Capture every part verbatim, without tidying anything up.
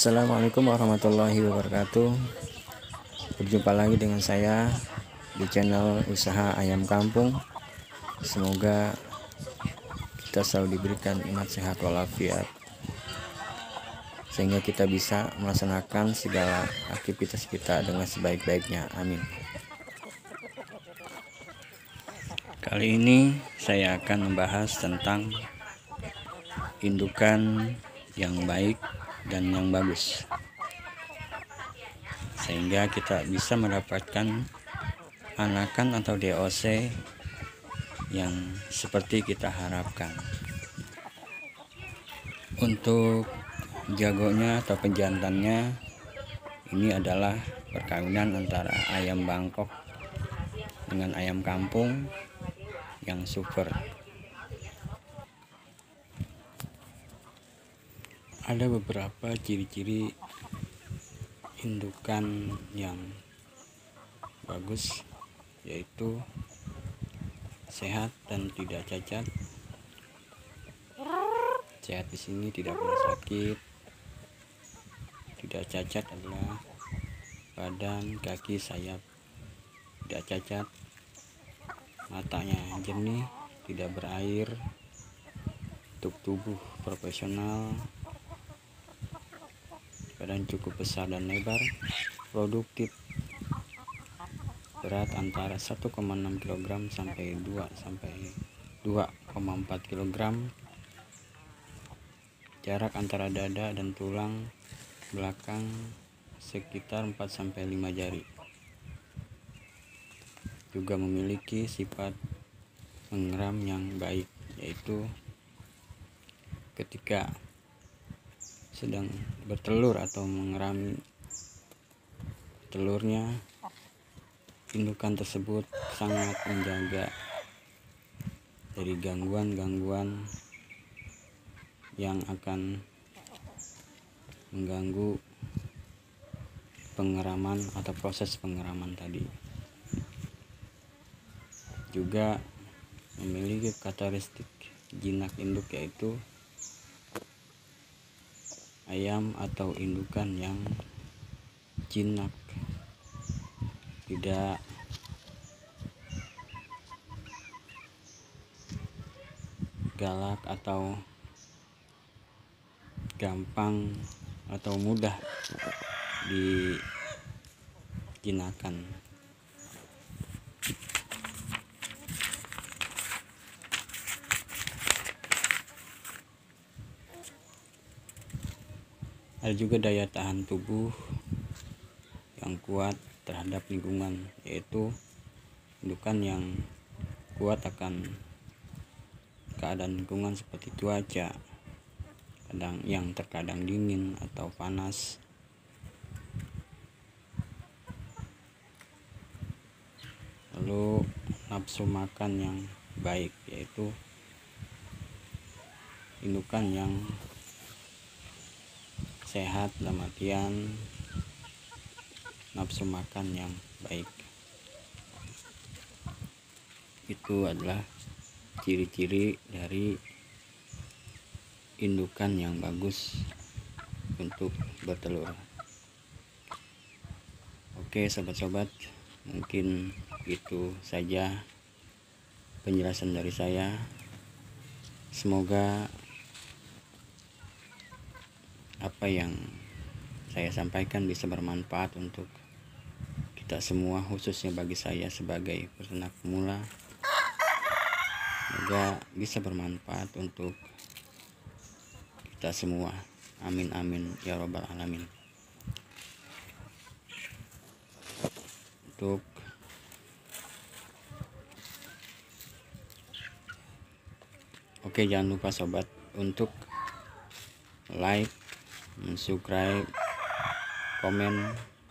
Assalamualaikum warahmatullahi wabarakatuh. Berjumpa lagi dengan saya di channel usaha ayam kampung. Semoga kita selalu diberikan iman sehat walafiat, sehingga kita bisa melaksanakan segala aktivitas kita dengan sebaik-baiknya. Amin. Kali ini saya akan membahas tentang indukan yang baik dan yang bagus, sehingga kita bisa mendapatkan anakan atau D O C yang seperti kita harapkan. Untuk jagonya atau pejantannya, ini adalah perkawinan antara ayam Bangkok dengan ayam kampung yang super. Ada beberapa ciri-ciri indukan yang bagus, yaitu sehat dan tidak cacat. Sehat di sini tidak pernah sakit. Tidak cacat adalah badan, kaki, sayap tidak cacat. Matanya jernih, tidak berair. Untuk tubuh profesional, badan cukup besar dan lebar, produktif, berat antara satu koma enam kilogram sampai dua sampai dua koma empat kilogram, jarak antara dada dan tulang belakang sekitar empat sampai lima jari. Juga memiliki sifat mengeram yang baik, yaitu ketika sedang bertelur atau mengerami telurnya, indukan tersebut sangat menjaga dari gangguan-gangguan yang akan mengganggu pengeraman atau proses pengeraman tadi. Juga memiliki karakteristik jinak induk, yaitu ayam atau indukan yang jinak, tidak galak atau gampang atau mudah dijinakan. Ada juga daya tahan tubuh yang kuat terhadap lingkungan, yaitu indukan yang kuat akan keadaan lingkungan seperti cuaca kadang yang terkadang dingin atau panas. Lalu nafsu makan yang baik, yaitu indukan yang sehat dalam artian nafsu makan yang baik. Itu adalah ciri-ciri dari indukan yang bagus untuk bertelur. Oke sobat-sobat, mungkin itu saja penjelasan dari saya. Semoga apa yang saya sampaikan bisa bermanfaat untuk kita semua, khususnya bagi saya sebagai peternak pemula. Semoga bisa bermanfaat untuk kita semua. Amin amin ya rabbal alamin. Untuk Oke, jangan lupa sobat untuk like, subscribe, komen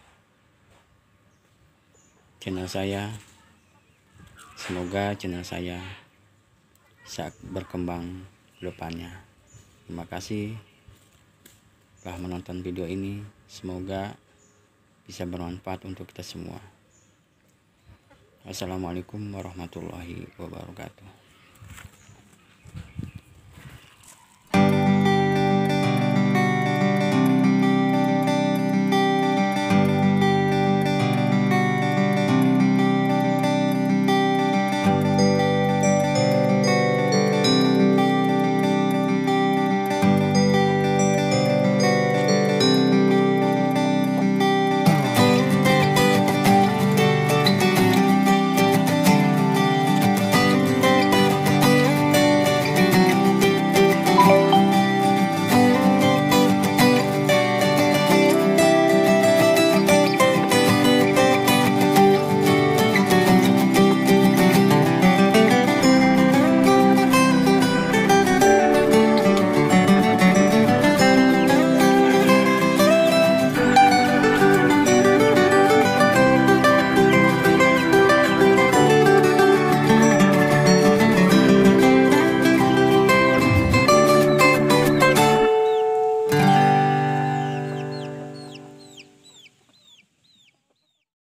channel saya. Semoga channel saya bisa berkembang ke depannya. Terima kasih telah menonton video ini. Semoga bisa bermanfaat untuk kita semua. Assalamualaikum warahmatullahi wabarakatuh.